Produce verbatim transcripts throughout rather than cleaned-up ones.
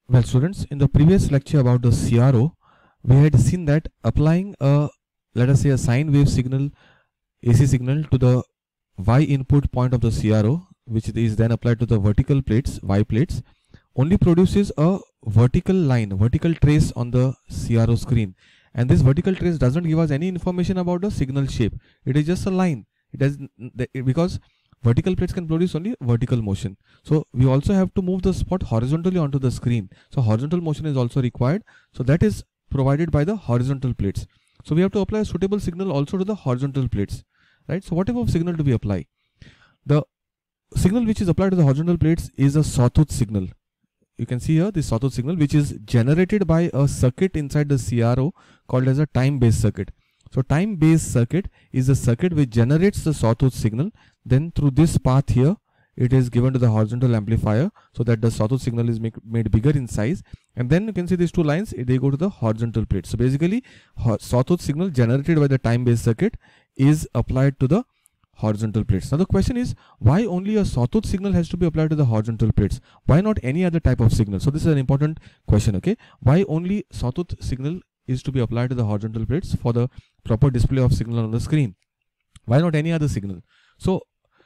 Well, students, in the previous lecture about the C R O, we had seen that applying a, let us say, a sine wave signal, A C signal to the Y input point of the C R O, which is then applied to the vertical plates, Y plates, only produces a vertical line, vertical trace on the C R O screen. And this vertical trace doesn't give us any information about the signal shape. It is just a line. It has, because vertical plates can produce only vertical motion. So we also have to move the spot horizontally onto the screen. So horizontal motion is also required. So that is provided by the horizontal plates. So we have to apply a suitable signal also to the horizontal plates, right? So what type of signal do we apply? The signal which is applied to the horizontal plates is a sawtooth signal. You can see here the sawtooth signal, which is generated by a circuit inside the C R O called as a time-based circuit. So time-based circuit is a circuit which generates the sawtooth signal. Then through this path here, it is given to the horizontal amplifier so that the sawtooth signal is make, made bigger in size. And then you can see these two lines, they go to the horizontal plate. So basically, sawtooth signal generated by the time-based circuit is applied to the horizontal plates. Now the question is, why only a sawtooth signal has to be applied to the horizontal plates? Why not any other type of signal? So this is an important question, okay? Why only sawtooth signal is to be applied to the horizontal plates for the proper display of signal on the screen? Why not any other signal? So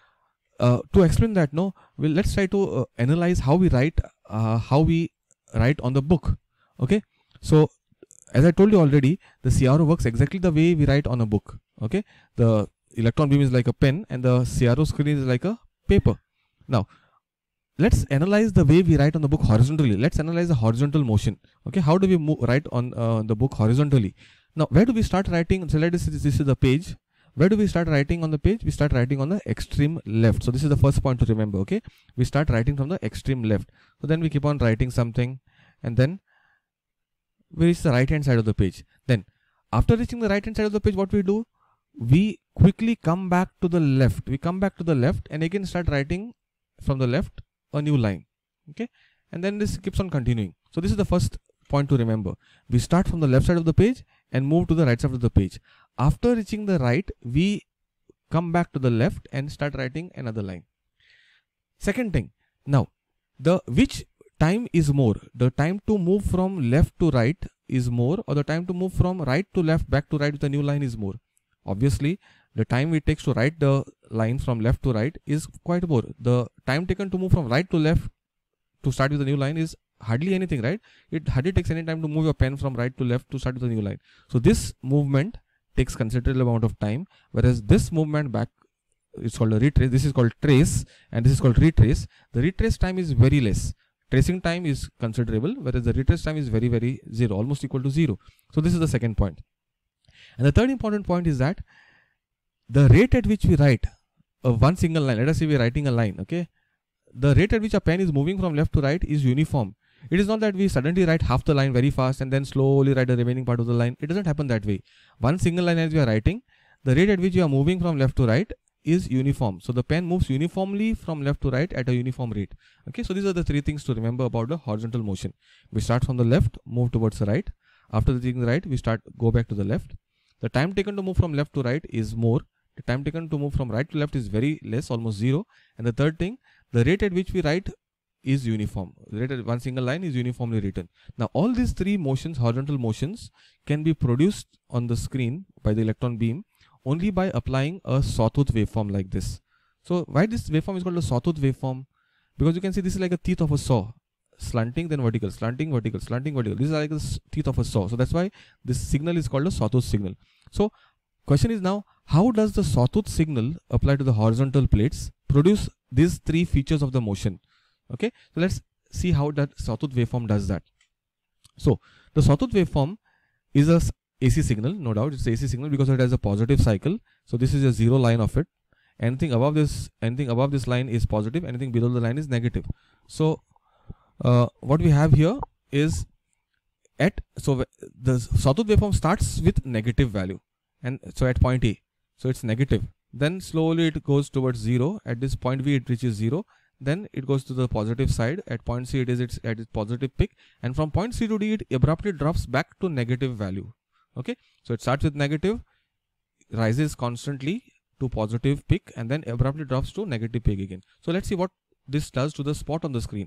uh, to explain that, no, well, let's try to uh, analyze how we write, uh, how we write on the book, okay? So as I told you already, the C R O works exactly the way we write on a book, okay? The electron beam is like a pen and the C R O screen is like a paper. Now let's analyze the way we write on the book horizontally. Let's analyze the horizontal motion. Okay, how do we move, write on uh, the book horizontally? Now where do we start writing? So let us, this is the page. Where do we start writing on the page? We start writing on the extreme left. So this is the first point to remember, okay? We start writing from the extreme left. So then we keep on writing something and then we reach the right hand side of the page. Then after reaching the right hand side of the page, what we do? We quickly come back to the left. We come back to the left and again start writing from the left a new line, okay? And then this keeps on continuing. So this is the first point to remember. We start from the left side of the page and move to the right side of the page. After reaching the right, we come back to the left and start writing another line. Second thing, now the which time is more? The time to move from left to right is more, or the time to move from right to left back to right with a new line is more? Obviously, the time it takes to write the line from left to right is quite more. The time taken to move from right to left to start with a new line is hardly anything, right? It hardly takes any time to move your pen from right to left to start with a new line. So this movement takes considerable amount of time, whereas this movement back is called a retrace. This is called trace and this is called retrace. The retrace time is very less. Tracing time is considerable, whereas the retrace time is very, very zero, almost equal to zero. So this is the second point. And the third important point is that the rate at which we write a one single line, let us say we are writing a line, okay? The rate at which a pen is moving from left to right is uniform. It is not that we suddenly write half the line very fast and then slowly write the remaining part of the line. It doesn't happen that way. One single line as we are writing, the rate at which you are moving from left to right is uniform. So the pen moves uniformly from left to right at a uniform rate. Okay, so these are the three things to remember about the horizontal motion. We start from the left, move towards the right. After reaching the right, we start go back to the left. The time taken to move from left to right is more. The time taken to move from right to left is very less, almost zero. And the third thing, the rate at which we write is uniform. The rate at one single line is uniformly written. Now all these three motions, horizontal motions, can be produced on the screen by the electron beam only by applying a sawtooth waveform like this. So why this waveform is called a sawtooth waveform? Because you can see this is like a teeth of a saw. Slanting, then vertical, slanting, vertical, slanting, vertical. This is like the teeth of a saw. So that's why this signal is called a sawtooth signal. So question is now, how does the sawtooth signal apply to the horizontal plates produce these three features of the motion? Okay, so let's see how that sawtooth waveform does that. So the sawtooth waveform is a A C signal, no doubt it's A C signal because it has a positive cycle. So this is a zero line of it. Anything above this, anything above this line is positive, anything below the line is negative. So Uh, what we have here is at, so the sawtooth waveform starts with negative value, and so at point A, so it's negative, then slowly it goes towards zero. At this point B it reaches zero, then it goes to the positive side. At point C it is its at its positive peak, and from point C to D it abruptly drops back to negative value. Okay, so it starts with negative, rises constantly to positive peak, and then abruptly drops to negative peak again. So let's see what this does to the spot on the screen.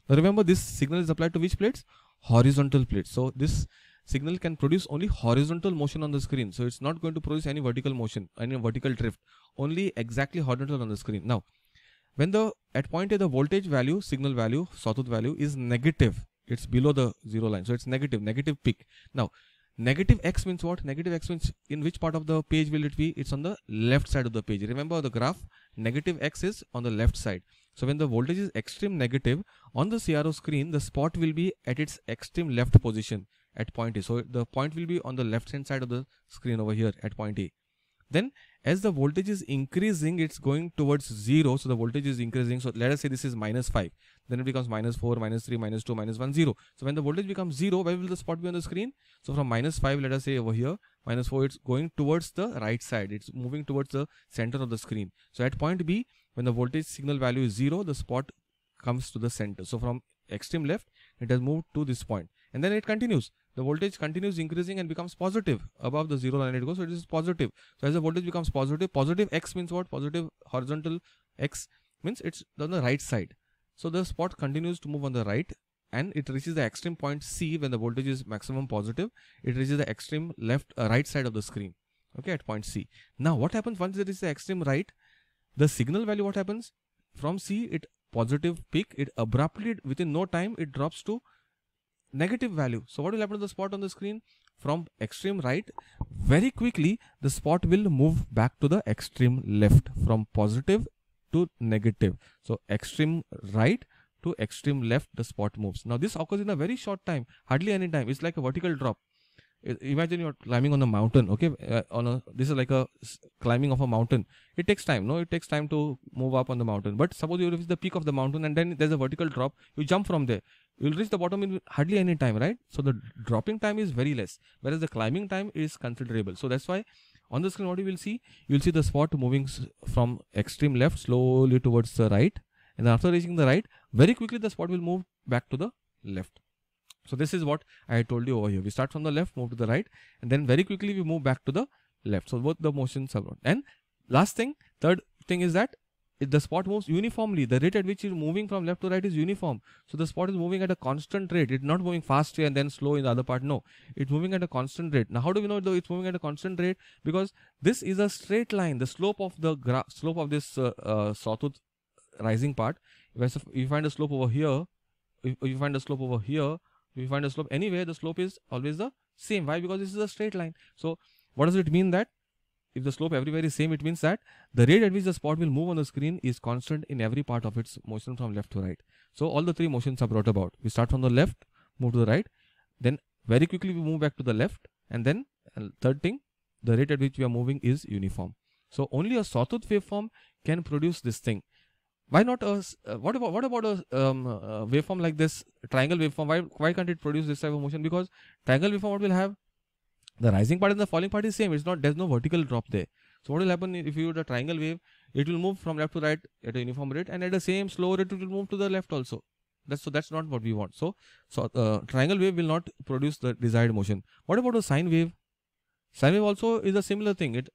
Now remember, this signal is applied to which plates? Horizontal plates. So this signal can produce only horizontal motion on the screen. So it's not going to produce any vertical motion, any vertical drift, only exactly horizontal on the screen. Now, when the at point A the voltage value, signal value, sawtooth value is negative, it's below the zero line. So it's negative, negative peak. Now, negative x means what? Negative x means in which part of the page will it be? It's on the left side of the page. Remember the graph, negative x is on the left side. So when the voltage is extreme negative on the C R O screen, the spot will be at its extreme left position at point A. So the point will be on the left hand side of the screen over here at point A. Then as the voltage is increasing, it's going towards zero. So the voltage is increasing. So let us say this is minus five. Then it becomes minus four, minus three, minus two, minus one, zero. So when the voltage becomes zero, where will the spot be on the screen? So from minus five, let us say over here, minus four, it's going towards the right side. It's moving towards the center of the screen. So at point B, when the voltage signal value is zero, the spot comes to the center. So from extreme left, it has moved to this point. And then it continues. The voltage continues increasing and becomes positive. Above the zero line it goes, so it is positive. So as the voltage becomes positive, positive x means what? Positive horizontal x means it's on the right side. So the spot continues to move on the right and it reaches the extreme point C when the voltage is maximum positive. It reaches the extreme left, uh, right side of the screen. Okay, at point C. Now what happens once it is the extreme right? The signal value, what happens? From C, it positive peak, it abruptly, within no time, it drops to negative value. So what will happen to the spot on the screen? From extreme right, very quickly the spot will move back to the extreme left, from positive to negative. So extreme right to extreme left, the spot moves. Now this occurs in a very short time, hardly any time. It's like a vertical drop. Imagine you're climbing on a mountain, okay? Uh, on a this is like a climbing of a mountain. It takes time, no? It takes time to move up on the mountain. But suppose you reach the peak of the mountain and then there's a vertical drop. You jump from there. You'll reach the bottom in hardly any time, right? So the dropping time is very less, whereas the climbing time is considerable. So that's why on the screen what you will see, you'll see the spot moving from extreme left slowly towards the right, and after reaching the right, very quickly the spot will move back to the left. So this is what I told you over here. We start from the left, move to the right, and then very quickly we move back to the left. So both the motions are on. And last thing, third thing is that if the spot moves uniformly, the rate at which it's moving from left to right is uniform. So the spot is moving at a constant rate. It's not moving fast here and then slow in the other part. No, it's moving at a constant rate. Now how do we know though it's moving at a constant rate? Because this is a straight line. The slope of the graph, slope of this uh, uh, sawtooth rising part. If you find a slope over here, if you find a slope over here, if you find a slope anywhere, the slope is always the same. Why? Because this is a straight line. So what does it mean? That if the slope everywhere is same, it means that the rate at which the spot will move on the screen is constant in every part of its motion from left to right. So all the three motions are brought about. We start from the left, move to the right, then very quickly we move back to the left, and then uh, third thing, the rate at which we are moving is uniform. So only a sawtooth waveform can produce this thing. Why not a, uh, what about, what about a um, uh, waveform like this, triangle waveform? Why, why can't it produce this type of motion? Because triangle waveform, what will have? The rising part and the falling part is same. It's not, there's no vertical drop there. So what will happen if you do a triangle wave? It will move from left to right at a uniform rate, and at the same slow rate it will move to the left also. That's so that's not what we want. So, so uh, triangle wave will not produce the desired motion. What about a sine wave? Sine wave also is a similar thing. It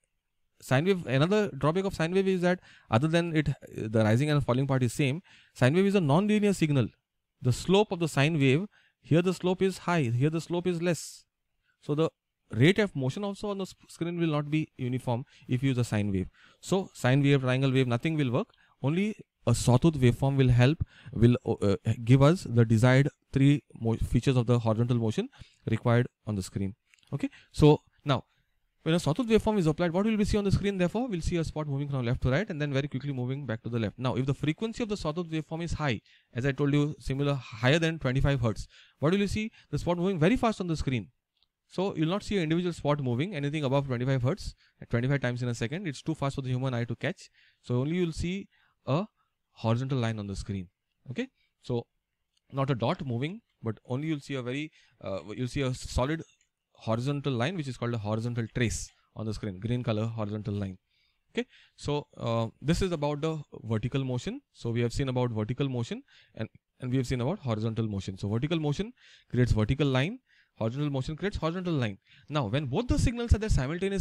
Sine wave, another drawback of sine wave is that other than it, the rising and falling part is same, sine wave is a non-linear signal. The slope of the sine wave, here the slope is high, here the slope is less. So the rate of motion also on the screen will not be uniform if you use a sine wave. So sine wave, triangle wave, nothing will work. Only a sawtooth waveform will help, will uh, give us the desired three features of the horizontal motion required on the screen. Okay. So now, when a sawtooth waveform is applied, what will we see on the screen? Therefore, we'll see a spot moving from left to right and then very quickly moving back to the left. Now, if the frequency of the sawtooth waveform is high, as I told you, similar, higher than twenty-five hertz, what will you see? The spot moving very fast on the screen. So, you'll not see an individual spot moving anything above twenty-five hertz at twenty-five times in a second. It's too fast for the human eye to catch. So, only you'll see a horizontal line on the screen. Okay. So, not a dot moving, but only you'll see a very, uh, you'll see a solid horizontal line, which is called a horizontal trace on the screen, green color horizontal line. Okay. So, uh, this is about the vertical motion. So, we have seen about vertical motion and, and we have seen about horizontal motion. So, vertical motion creates vertical line, horizontal motion creates horizontal line. Now, when both the signals are there simultaneously,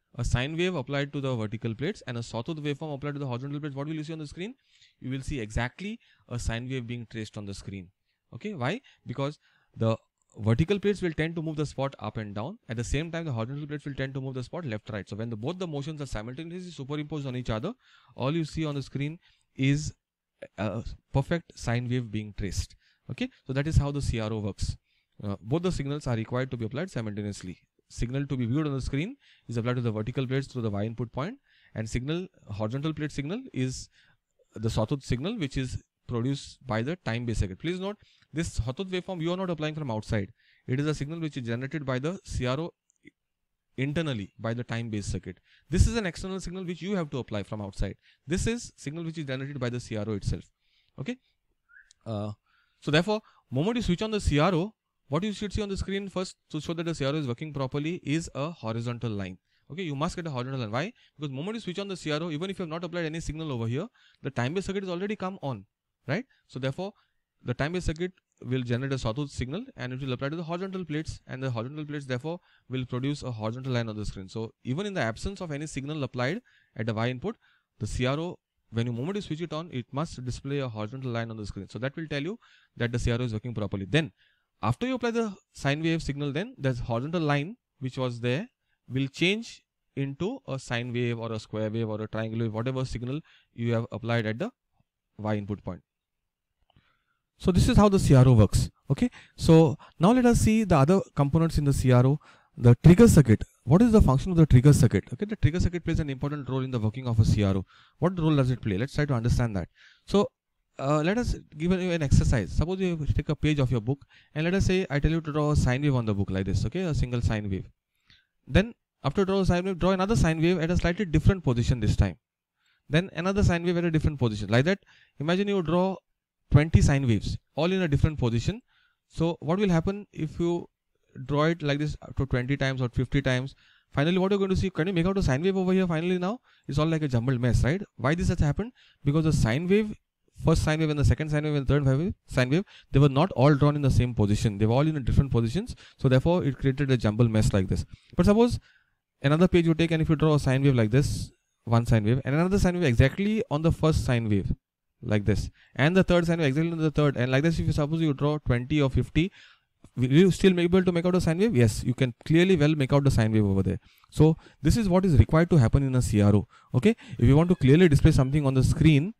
a sine wave applied to the vertical plates and a sawtooth waveform applied to the horizontal plates, what will you see on the screen? You will see exactly a sine wave being traced on the screen. Okay, why? Because the vertical plates will tend to move the spot up and down. At the same time, the horizontal plates will tend to move the spot left, right. So when the, both the motions are simultaneously superimposed on each other, all you see on the screen is a perfect sine wave being traced. Okay, so that is how the C R O works. Uh, both the signals are required to be applied simultaneously. Signal to be viewed on the screen is applied to the vertical plates through the Y input point, and signal, horizontal plate signal, is the sawtooth signal, which is produced by the time base circuit. Please note, this sawtooth waveform you are not applying from outside. It is a signal which is generated by the C R O internally by the time base circuit. This is an external signal which you have to apply from outside. This is signal which is generated by the C R O itself. Okay. Uh, so therefore, moment you switch on the C R O, what you should see on the screen first to show that the C R O is working properly is a horizontal line. Okay, you must get a horizontal line. Why? Because moment you switch on the C R O, even if you have not applied any signal over here, the time base circuit is already come on, right? So therefore, the time base circuit will generate a sawtooth signal and it will apply to the horizontal plates, and the horizontal plates therefore will produce a horizontal line on the screen. So even in the absence of any signal applied at the Y input, the C R O, when you moment you switch it on, it must display a horizontal line on the screen. So that will tell you that the C R O is working properly. Then after you apply the sine wave signal, then the horizontal line which was there will change into a sine wave or a square wave or a triangle wave, whatever signal you have applied at the Y input point. So this is how the C R O works. Okay. So now let us see the other components in the C R O. The trigger circuit. What is the function of the trigger circuit? Okay, the trigger circuit plays an important role in the working of a C R O. What role does it play? Let's try to understand that. So uh, let us give you an exercise. Suppose you take a page of your book and let us say I tell you to draw a sine wave on the book like this. Okay, a single sine wave. Then after draw a sine wave, draw another sine wave at a slightly different position this time. Then another sine wave at a different position. Like that, imagine you draw twenty sine waves all in a different position. So what will happen if you draw it like this up to twenty times or fifty times? Finally, what you're going to see, can you make out a sine wave over here? Finally now, it's all like a jumbled mess, right? Why this has happened? Because the sine wave, first sine wave and the second sine wave and the third wave, sine wave, they were not all drawn in the same position. They were all in a different positions. So therefore, it created a jumbled mess like this. But suppose another page you take and if you draw a sine wave like this, one sine wave, and another sine wave exactly on the first sine wave, like this, and the third sine wave exactly on the third, and like this, if you suppose you draw twenty or fifty, will you still be able to make out a sine wave? Yes, you can clearly well make out the sine wave over there. So this is what is required to happen in a C R O. Okay, if you want to clearly display something on the screen,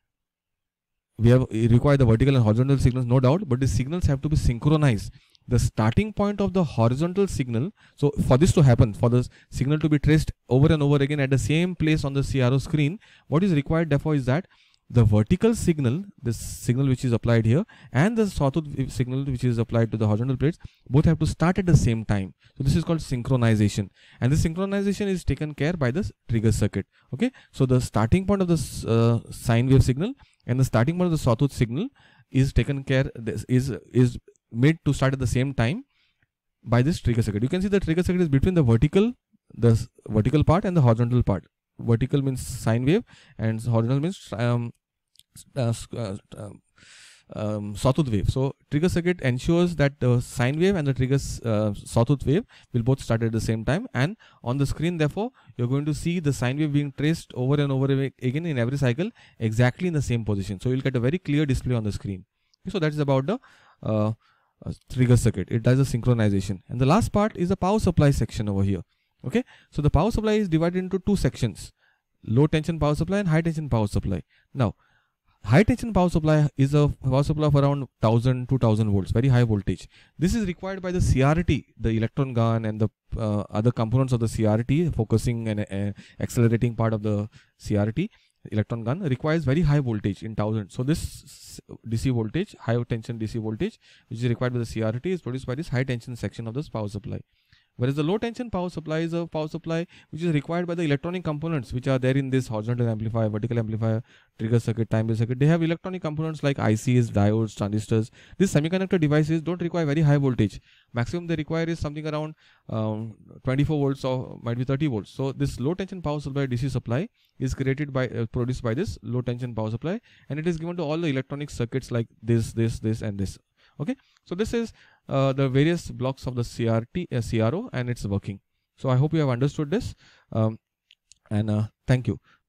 we have we require the vertical and horizontal signals, no doubt, but the signals have to be synchronized. The starting point of the horizontal signal, so for this to happen, for the signal to be traced over and over again at the same place on the C R O screen, what is required therefore is that the vertical signal, this signal which is applied here, and the sawtooth signal which is applied to the horizontal plates, both have to start at the same time. So this is called synchronization, and this synchronization is taken care by the trigger circuit. Okay, so the starting point of the uh, sine wave signal and the starting point of the sawtooth signal is taken care, this is is made to start at the same time by this trigger circuit. You can see the trigger circuit is between the vertical, the vertical part and the horizontal part. Vertical means sine wave and horizontal means um, uh, uh, um, sawtooth wave. So trigger circuit ensures that the sine wave and the trigger uh, sawtooth wave will both start at the same time, and on the screen therefore you're going to see the sine wave being traced over and over again in every cycle exactly in the same position. So you'll get a very clear display on the screen. So that is about the uh, uh, trigger circuit. It does a synchronization, and the last part is the power supply section over here. Okay, so the power supply is divided into two sections: low tension power supply and high tension power supply. Now, high tension power supply is a power supply of around one thousand, two thousand volts, very high voltage. This is required by the C R T, the electron gun, and the uh, other components of the C R T, focusing and uh, accelerating part of the C R T. Electron gun requires very high voltage in thousands. So this D C voltage, high tension D C voltage, which is required by the C R T, is produced by this high tension section of this power supply. Whereas the low tension power supply is a power supply which is required by the electronic components which are there in this horizontal amplifier, vertical amplifier, trigger circuit, time base circuit. They have electronic components like I Cs, diodes, transistors. These semiconductor devices don't require very high voltage. Maximum they require is something around um, twenty-four volts or might be thirty volts. So this low tension power supply D C supply is created by uh, produced by this low tension power supply, and it is given to all the electronic circuits like this, this, this, and this. Okay, so this is uh, the various blocks of the C R T, uh, C R O and its working. So I hope you have understood this, um, and uh, thank you.